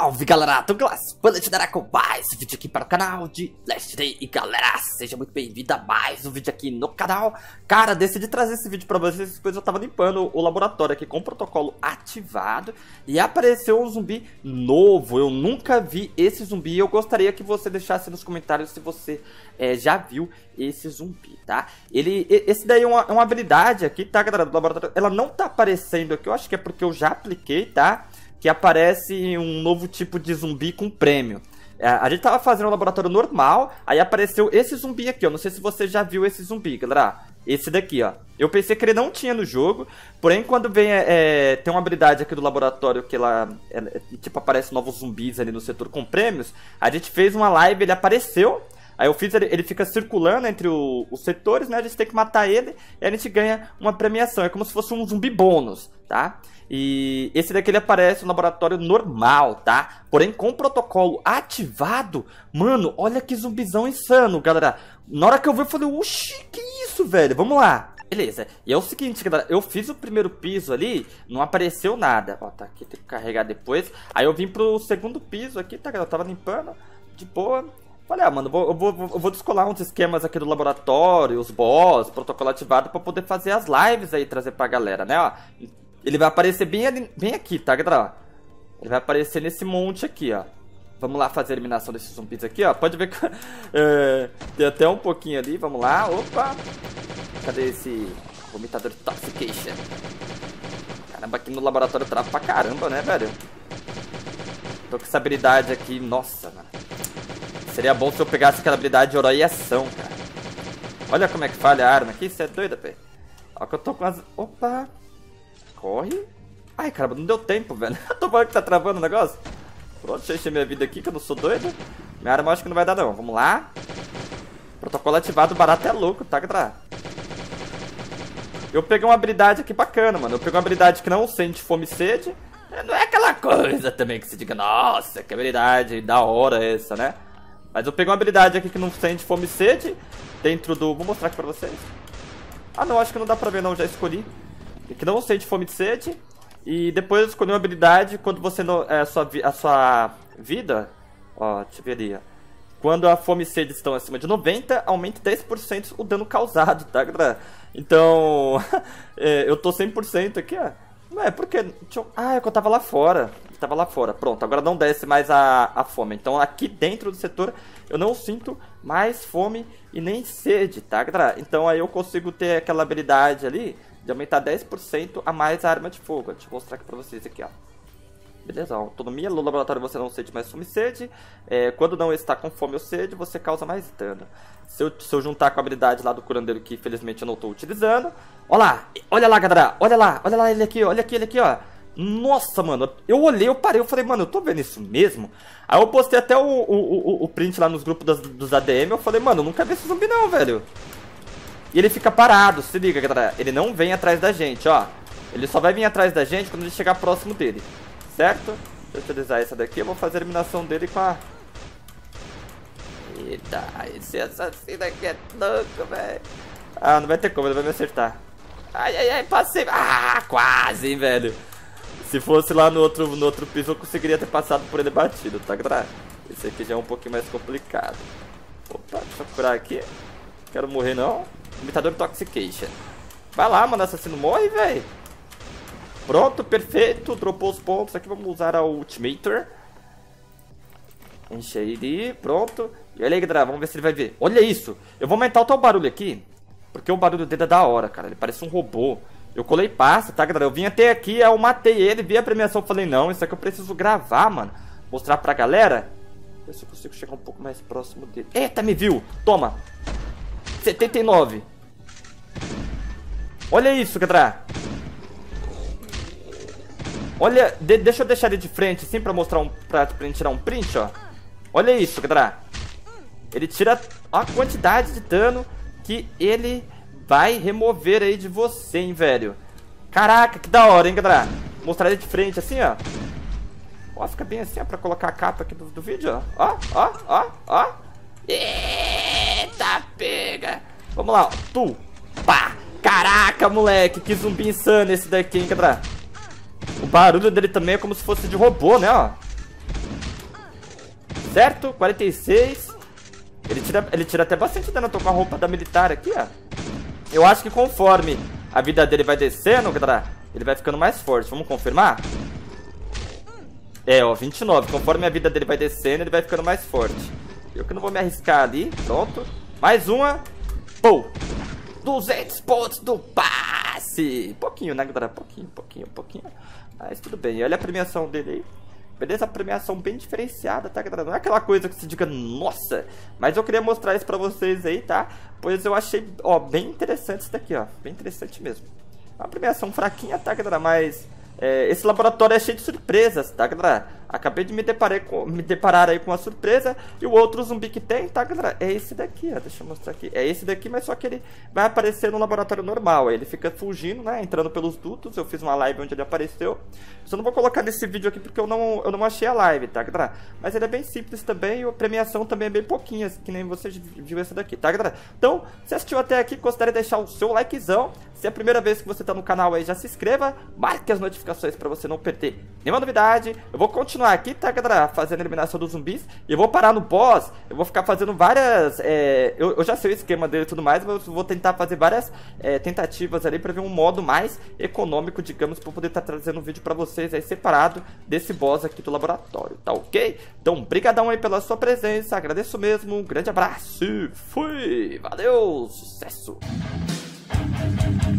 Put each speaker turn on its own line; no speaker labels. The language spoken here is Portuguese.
Salve galera, tô com mais um vídeo aqui para o canal de Last Day. E galera, seja muito bem-vindo a mais um vídeo aqui no canal. Cara, decidi trazer esse vídeo pra vocês, pois eu tava limpando o laboratório aqui com o protocolo ativado e apareceu um zumbi novo. Eu nunca vi esse zumbi e eu gostaria que você deixasse nos comentários se você já viu esse zumbi, tá? Esse daí é uma habilidade aqui, tá galera, do laboratório. Ela não tá aparecendo aqui, eu acho que é porque eu já apliquei, tá? Que aparece um novo tipo de zumbi com prêmio. A gente tava fazendo um laboratório normal, aí apareceu esse zumbi aqui, ó. Não sei se você já viu esse zumbi, galera. Esse daqui, ó. Eu pensei que ele não tinha no jogo, porém quando vem, tem uma habilidade aqui do laboratório que ela, tipo, aparece novos zumbis ali no setor com prêmios. A gente fez uma live, ele apareceu. Aí eu fiz, ele fica circulando entre os setores, né? A gente tem que matar ele e a gente ganha uma premiação. É como se fosse um zumbi bônus, tá? E esse daqui ele aparece no laboratório normal, tá? Porém com o protocolo ativado, mano, olha que zumbizão insano, galera. Na hora que eu vi eu falei, oxi, que isso, velho? Vamos lá. Beleza, e é o seguinte, galera, eu fiz o primeiro piso ali, não apareceu nada. Ó, tá aqui, tem que carregar depois. Aí eu vim pro segundo piso aqui, tá, galera? Eu tava limpando, de boa. Falei, ah, mano, eu vou descolar uns esquemas aqui do laboratório, os boss, protocolo ativado, pra poder fazer as lives aí, trazer pra galera, né, ó. Ele vai aparecer bem aqui, tá, galera? Ele vai aparecer nesse monte aqui, ó. Vamos lá fazer a eliminação desses zumbis aqui, ó. Pode ver que tem até um pouquinho ali, vamos lá, opa. Cadê esse vomitador de Toxication? Caramba, aqui no laboratório trava pra caramba, né, velho? Tô com essa habilidade aqui, nossa, mano. Seria bom se eu pegasse aquela habilidade de herói e ação, cara. Olha como é que falha a arma aqui, você é doida, velho. Olha que eu tô com as... Opa. Corre. Ai, caramba, não deu tempo, velho. Eu tô falando que tá travando o negócio. Pronto, deixa eu encher minha vida aqui, que eu não sou doido. Minha arma eu acho que não vai dar, não. Vamos lá. Protocolo ativado, barato é louco, tá, galera? Eu peguei uma habilidade aqui bacana, mano. Eu peguei uma habilidade que não sente fome e sede. Não é aquela coisa também que se diga, nossa, que habilidade da hora essa, né? Mas eu peguei uma habilidade aqui que não sente fome e sede. Dentro do... Vou mostrar aqui pra vocês. Ah, não, acho que não dá pra ver, não. Já escolhi. Que não sente fome e sede. E depois eu escolhi uma habilidade quando você... a sua vida... Ó, deixa eu ver ali, ó. Quando a fome e sede estão acima de 90, aumenta 10% o dano causado, tá, galera? Então... eu tô 100% aqui, ó. Não é, porque... Ah, é que eu tava lá fora. Tava lá fora, pronto, agora não desce mais a fome. Então aqui dentro do setor eu não sinto mais fome e nem sede, tá, galera? Então aí eu consigo ter aquela habilidade ali de aumentar 10% a mais a arma de fogo. Deixa eu mostrar aqui pra vocês aqui, ó. Beleza, ó, autonomia, no laboratório você não sente mais fome e sede. Quando não está com fome ou sede, você causa mais dano. Se eu juntar com a habilidade lá do curandeiro, que infelizmente eu não estou utilizando. Olha lá, galera, olha lá ele aqui, olha aqui, ele aqui, ó. Nossa, mano, eu olhei, eu parei, eu falei, mano, eu tô vendo isso mesmo? Aí eu postei até o print lá nos grupos dos ADM, eu falei, mano, eu nunca vi esse zumbi não, velho. E ele fica parado, se liga, galera, ele não vem atrás da gente, ó. Ele só vai vir atrás da gente quando ele chegar próximo dele, certo? Deixa eu utilizar essa daqui, eu vou fazer a eliminação dele com a... Eita, esse assassino aqui é louco, velho. Ah, não vai ter como, ele vai me acertar. Ai, passei. Ah, quase, hein, velho. Se fosse lá no outro piso, eu conseguiria ter passado por ele batido, tá, galera? Esse aqui já é um pouquinho mais complicado. Opa, deixa eu curar aqui. Quero morrer, não. Vomitador Toxication. Vai lá, mano, assassino, morre, velho. Pronto, perfeito. Dropou os pontos aqui, vamos usar a Ultimator. Enche ele, pronto. E olha aí, galera, vamos ver se ele vai ver. Olha isso, eu vou aumentar o tal barulho aqui, porque o barulho dele é da hora, cara. Ele parece um robô. Eu colei pasta, tá, galera? Eu vim até aqui, eu matei ele, vi a premiação, falei, não, isso aqui eu preciso gravar, mano. Mostrar pra galera. Ver se eu consigo chegar um pouco mais próximo dele. Eita, me viu. Toma. 79. Olha isso, galera. Olha, deixa eu deixar ele de frente, assim, pra mostrar pra ele tirar um print, ó. Olha isso, galera. Ele tira a quantidade de dano que ele... vai remover aí de você, hein, velho. Caraca, que da hora, hein, galera. Mostrar ele de frente assim, ó. Ó, fica bem assim, ó, pra colocar a capa aqui do vídeo, ó. Ó. Eita, pega. Vamos lá, ó. Tu. Pá. Caraca, moleque, que zumbi insano esse daqui, hein, galera. O barulho dele também é como se fosse de robô, né, ó. certo? 46. Ele tira até bastante dano. Eu tô com a roupa da militar aqui, ó. Eu acho que conforme a vida dele vai descendo, galera, ele vai ficando mais forte. Vamos confirmar? É, ó, 29. Conforme a vida dele vai descendo, ele vai ficando mais forte. Eu que não vou me arriscar ali. Pronto. Mais uma. Pô! 200 pontos do passe. Pouquinho, né, galera? Pouquinho. Mas tudo bem. Olha a premiação dele aí. Beleza? A premiação bem diferenciada, tá, galera? Não é aquela coisa que você diga, nossa. Mas eu queria mostrar isso pra vocês aí, tá? Pois eu achei, ó, bem interessante isso daqui, ó. Bem interessante mesmo. Uma premiação fraquinha, tá, galera? Mas esse laboratório é cheio de surpresas, tá, galera? Acabei de me deparar aí com uma surpresa. E o outro zumbi que tem, tá, galera? É esse daqui, ó. Deixa eu mostrar aqui. É esse daqui, mas só que ele vai aparecer no laboratório normal. Aí ele fica fugindo, né? Entrando pelos dutos. Eu fiz uma live onde ele apareceu. Só não vou colocar nesse vídeo aqui porque eu não achei a live, tá, galera? Mas ele é bem simples também. E a premiação também é bem pouquinha, que nem você viu essa daqui, tá, galera? Então, se assistiu até aqui, considere deixar o seu likezão. Se é a primeira vez que você tá no canal aí, já se inscreva. Marque as notificações pra você não perder nenhuma novidade. Eu vou continuar aqui, tá, galera, fazendo a eliminação dos zumbis. E eu vou parar no boss. Eu vou ficar fazendo várias eu já sei o esquema dele e tudo mais, mas eu vou tentar fazer várias tentativas ali pra ver um modo mais econômico, digamos, pra poder estar trazendo um vídeo pra vocês aí separado desse boss aqui do laboratório, tá ok? Então, brigadão aí pela sua presença, agradeço mesmo, um grande abraço, fui, valeu, sucesso!